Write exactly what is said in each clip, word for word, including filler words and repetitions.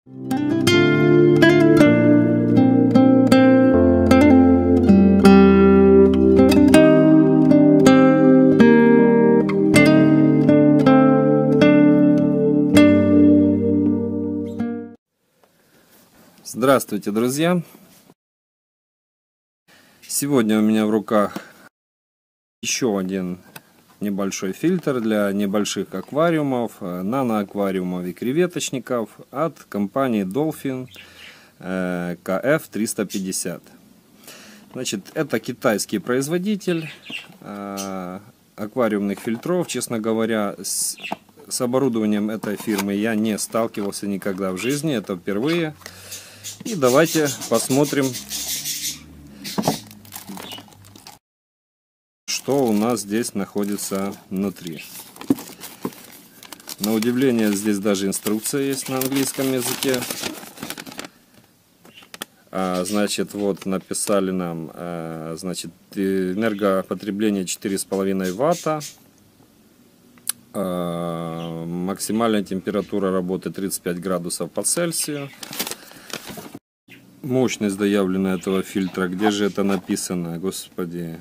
Здравствуйте, друзья! Сегодня у меня в руках еще один небольшой фильтр для небольших аквариумов, наноаквариумов и креветочников от компании Dolphin ка эф триста пятьдесят. Значит, это китайский производитель аквариумных фильтров. Честно говоря, с, с оборудованием этой фирмы я не сталкивался никогда в жизни, это впервые. И давайте посмотрим, что у нас здесь находится внутри. На удивление, здесь даже инструкция есть на английском языке. А, значит, вот написали нам, а, значит, энергопотребление четыре с половиной ватта. А, максимальная температура работы тридцать пять градусов по Цельсию. Мощность заявленная этого фильтра, где же это написано, господи.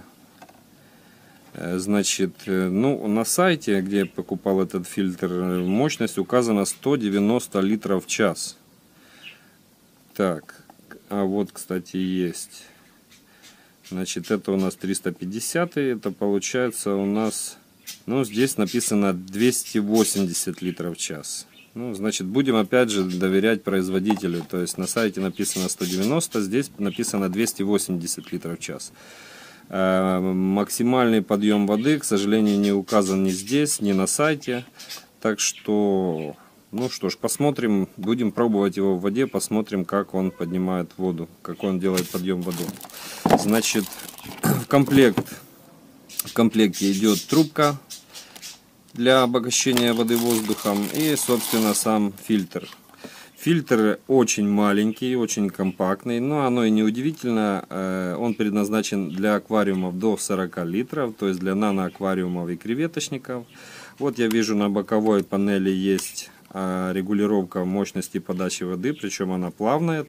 Значит, ну, на сайте, где я покупал этот фильтр, мощность указана сто девяносто литров в час. Так, а вот, кстати, есть. Значит, это у нас триста пятьдесят, это получается у нас, ну, здесь написано двести восемьдесят литров в час. Ну, значит, будем опять же доверять производителю. То есть на сайте написано сто девяносто, здесь написано двести восемьдесят литров в час. Э, максимальный подъем воды, к сожалению, не указан ни здесь, ни на сайте. Так что, ну что ж, посмотрим, будем пробовать его в воде, посмотрим, как он поднимает воду, как он делает подъем воды. Значит, в комплект, в комплекте идет трубка для обогащения воды воздухом и, собственно, сам фильтр. Фильтр очень маленький, очень компактный, но оно и не удивительно. Он предназначен для аквариумов до сорока литров, то есть для наноаквариумов и креветочников. Вот я вижу, на боковой панели есть регулировка мощности подачи воды, причем она плавная.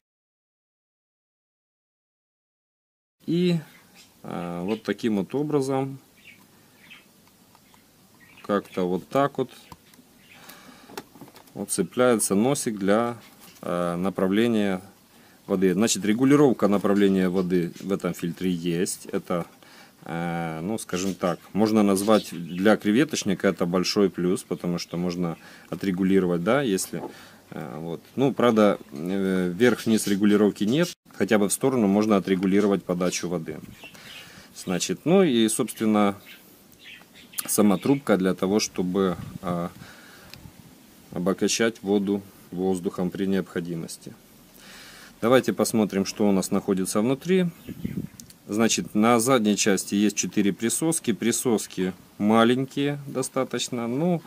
И вот таким вот образом, как-то вот так вот, вот цепляется носик для э, направления воды. Значит, регулировка направления воды в этом фильтре есть. Это, э, ну, скажем так, можно назвать для креветочника это большой плюс, потому что можно отрегулировать, да, если, э, вот. Ну, правда, э, вверх-вниз регулировки нет, хотя бы в сторону можно отрегулировать подачу воды. Значит, ну и, собственно, сама трубка для того, чтобы а, обогащать воду воздухом при необходимости. Давайте посмотрим, что у нас находится внутри. Значит, на задней части есть четыре присоски. Присоски маленькие достаточно. Ну,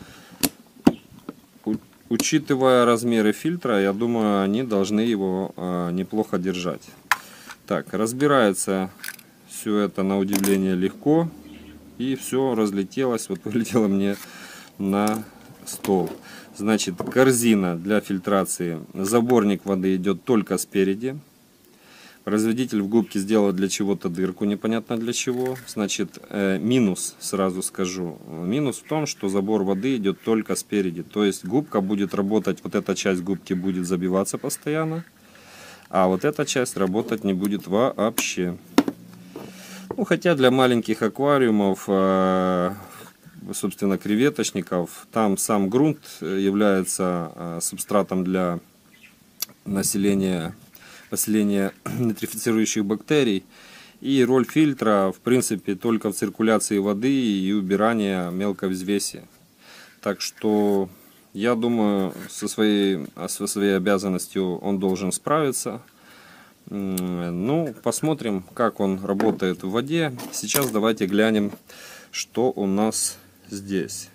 учитывая размеры фильтра, я думаю, они должны его а, неплохо держать. Так, разбирается все это на удивление легко. И все разлетелось, вот вылетело мне на стол. Значит, корзина для фильтрации. Заборник воды идет только спереди. Производитель в губке сделал для чего-то дырку, непонятно для чего. Значит, э, минус, сразу скажу. Минус в том, что забор воды идет только спереди. То есть губка будет работать, вот эта часть губки будет забиваться постоянно. А вот эта часть работать не будет вообще. Ну, хотя для маленьких аквариумов, собственно, креветочников, там сам грунт является субстратом для населения, поселения нитрифицирующих бактерий. И роль фильтра, в принципе, только в циркуляции воды и убирании мелкой взвеси. Так что, я думаю, со своей, со своей обязанностью он должен справиться. Ну, посмотрим, как он работает в воде. Сейчас давайте глянем, что у нас здесь.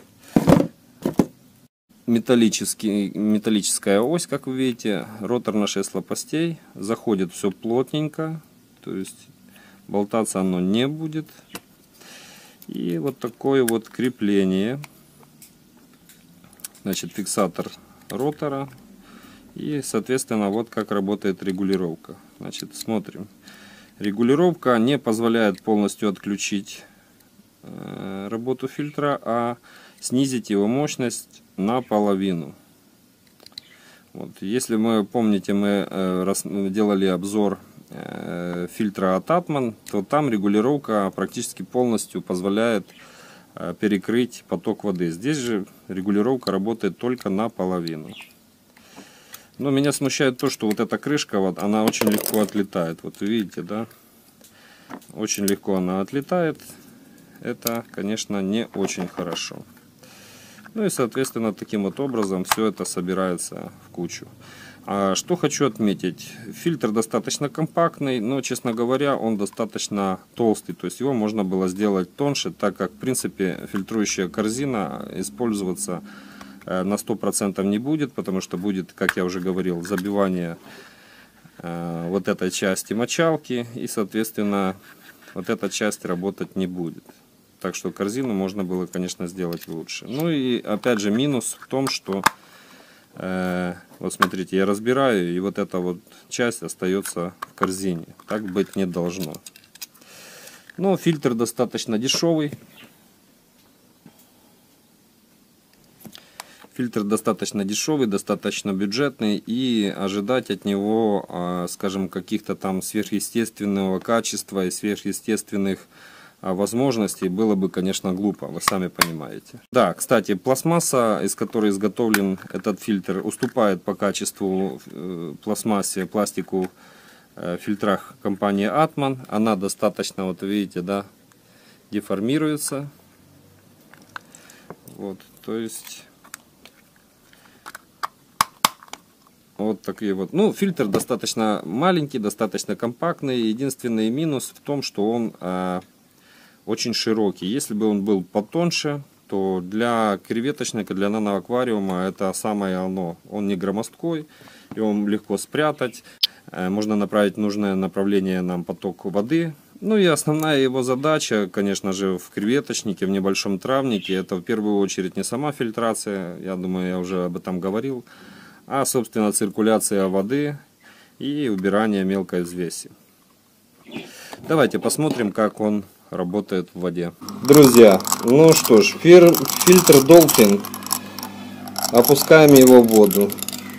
Металлический, металлическая ось, как вы видите, ротор на шесть лопастей. Заходит все плотненько, то есть болтаться оно не будет. И вот такое вот крепление. Значит, фиксатор ротора. И, соответственно, вот как работает регулировка. Значит, смотрим. Регулировка не позволяет полностью отключить э, работу фильтра, а снизить его мощность наполовину. Вот. Если мы помните, мы э, раз, делали обзор э, фильтра от Atman, то там регулировка практически полностью позволяет э, перекрыть поток воды. Здесь же регулировка работает только наполовину. Но меня смущает то, что вот эта крышка, вот, она очень легко отлетает. Вот вы видите, да? Очень легко она отлетает. Это, конечно, не очень хорошо. Ну и, соответственно, таким вот образом все это собирается в кучу. А что хочу отметить. Фильтр достаточно компактный, но, честно говоря, он достаточно толстый. То есть его можно было сделать тоньше, так как, в принципе, фильтрующая корзина использоваться на сто процентов не будет, потому что будет, как я уже говорил, забивание э, вот этой части мочалки, и, соответственно, вот эта часть работать не будет. Так что корзину можно было, конечно, сделать лучше. Ну и, опять же, минус в том, что, э, вот смотрите, я разбираю, и вот эта вот часть остается в корзине. Так быть не должно. Но фильтр достаточно дешевый. Фильтр достаточно дешевый, достаточно бюджетный, и ожидать от него, скажем, каких-то там сверхъестественного качества и сверхъестественных возможностей было бы, конечно, глупо, вы сами понимаете. Да, кстати, пластмасса, из которой изготовлен этот фильтр, уступает по качеству пластмассе, пластику в фильтрах компании Atman. Она достаточно, вот видите, да, деформируется. Вот, то есть... Вот такие вот. Ну, фильтр достаточно маленький, достаточно компактный. Единственный минус в том, что он э, очень широкий. Если бы он был потоньше, то для креветочника, для наноаквариума это самое оно. Он не громоздкой, его легко спрятать. Э, можно направить в нужное направление нам поток воды. Ну и основная его задача, конечно же, в креветочнике, в небольшом травнике, это в первую очередь не сама фильтрация, я думаю, я уже об этом говорил, а, собственно, циркуляция воды и убирание мелкой взвеси. Давайте посмотрим, как он работает в воде. Друзья, ну что ж, фильтр Dolphin. Опускаем его в воду.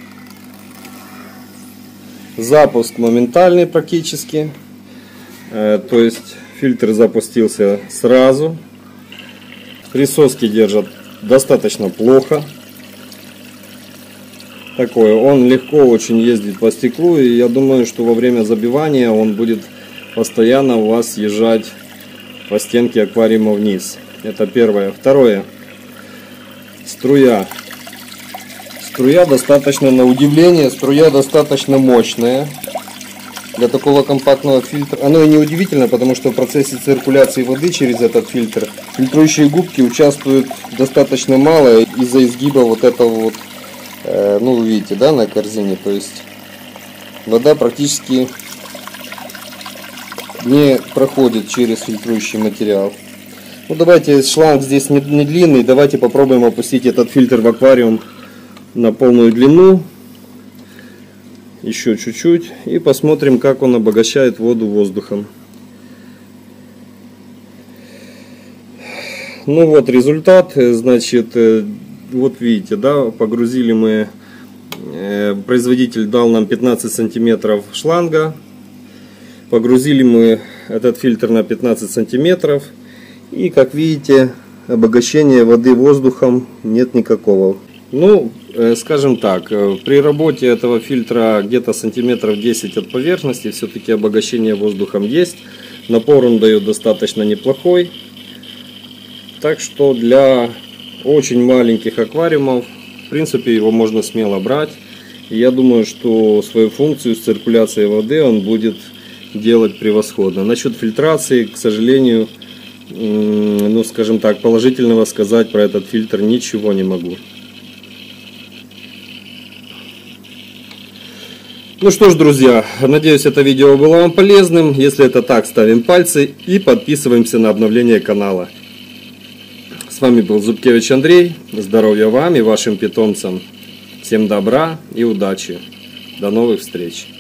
Запуск моментальный практически. Э, то есть фильтр запустился сразу. Присоски держат достаточно плохо. Такое, он легко очень ездит по стеклу, и я думаю, что во время забивания он будет постоянно у вас съезжать по стенке аквариума вниз. Это первое. Второе. Струя. Струя достаточно, на удивление, струя достаточно мощная для такого компактного фильтра. Оно и не удивительно, потому что в процессе циркуляции воды через этот фильтр фильтрующие губки участвуют достаточно мало из-за изгиба вот этого вот. Ну, вы видите, да, на корзине, то есть вода практически не проходит через фильтрующий материал. Ну, давайте, шланг здесь не, не длинный, давайте попробуем опустить этот фильтр в аквариум на полную длину, еще чуть-чуть, и посмотрим, как он обогащает воду воздухом. Ну вот результат, значит, вот видите, да, погрузили мы, э, производитель дал нам пятнадцать сантиметров шланга, погрузили мы этот фильтр на пятнадцать сантиметров, и как видите, обогащения воды воздухом нет никакого. Ну, э, скажем так, э, при работе этого фильтра где-то сантиметров десять от поверхности все-таки обогащение воздухом есть, напор он дает достаточно неплохой, так что для очень маленьких аквариумов, в принципе, его можно смело брать. И я думаю, что свою функцию с циркуляцией воды он будет делать превосходно. Насчет фильтрации, к сожалению, ну, скажем так, положительного сказать про этот фильтр ничего не могу. Ну что ж, друзья, надеюсь, это видео было вам полезным. Если это так, ставим пальцы и подписываемся на обновление канала. С вами был Зубкевич Андрей. Здоровья вам и вашим питомцам. Всем добра и удачи. До новых встреч.